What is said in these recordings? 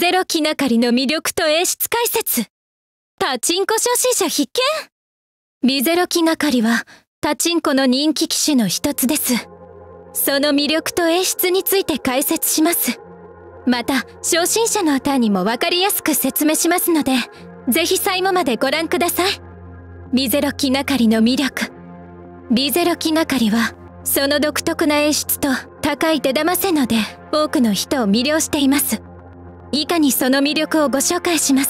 ゼロ気がかりの魅力と演出解説。パチンコ初心者必見。リゼロ気がかりはパチンコの人気機種の一つです。その魅力と演出について解説します。また初心者の方にも分かりやすく説明しますので、ぜひ最後までご覧ください。リゼロ気がかりの魅力。リゼロ気がかりはその独特な演出と高い出玉性能で多くの人を魅了しています。以下にその魅力をご紹介します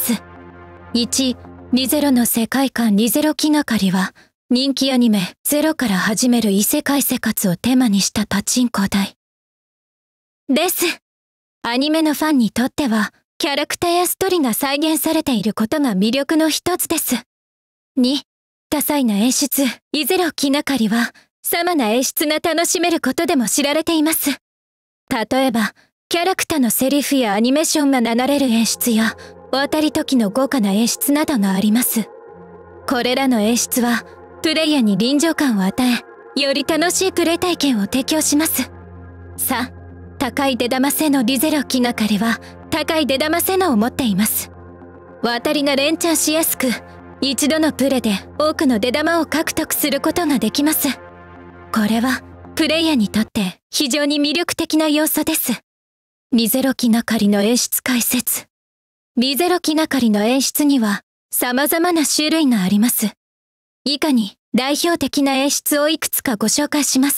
。1、リゼロの世界観。リゼロ気がかりは人気アニメゼロから始める異世界生活をテーマにしたパチンコ台です。アニメのファンにとってはキャラクターやストーリーが再現されていることが魅力の一つです。2、多彩な演出。リゼロ気がかりは様な演出が楽しめることでも知られています。例えばキャラクターのセリフやアニメーションが流れる演出や渡り時の豪華な演出などがあります。これらの演出はプレイヤーに臨場感を与え、より楽しいプレイ体験を提供します。3、高い出玉性能。リゼロ気がかりは高い出玉性能を持っています。渡りが連チャンしやすく、一度のプレイで多くの出玉を獲得することができます。これはプレイヤーにとって非常に魅力的な要素です。リゼロ気がかりの演出解説。リゼロ気がかりの演出には様々な種類があります。以下に代表的な演出をいくつかご紹介します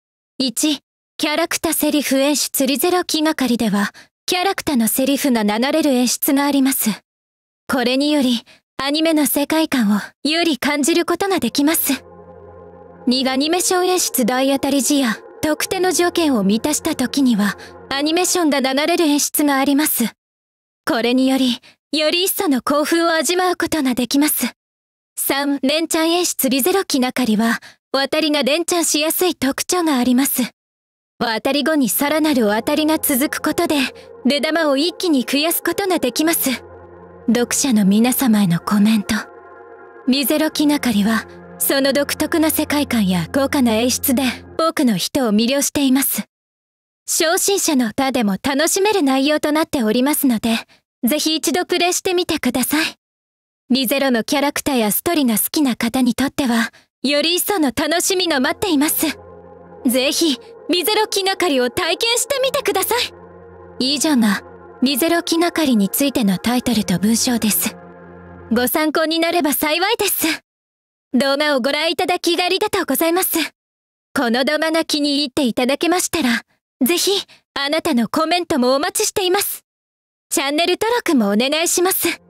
。1、キャラクターセリフ演出。リゼロ気がかりではキャラクターのセリフが流れる演出があります。これによりアニメの世界観をより感じることができます。2、アニメーション演出。大当たり時や特定の条件を満たした時にはアニメーションが流れる演出があります。これによりより一層の興奮を味わうことができます。3、連チャン演出。リゼロ気がかりは渡りが連チャンしやすい特徴があります。渡り後にさらなる渡りが続くことで出玉を一気に増やすことができます。読者の皆様へのコメント。リゼロ気がかりはその独特な世界観や豪華な演出で多くの人を魅了しています。初心者の他でも楽しめる内容となっておりますので、ぜひ一度プレイしてみてください。リゼロのキャラクターやストーリーが好きな方にとっては、より一層の楽しみが待っています。ぜひ、リゼロ気がかりを体験してみてください。以上が、リゼロ気がかりについてのタイトルと文章です。ご参考になれば幸いです。動画をご覧いただきありがとうございます。この動画が気に入っていただけましたら、ぜひ、あなたのコメントもお待ちしています。チャンネル登録もお願いします。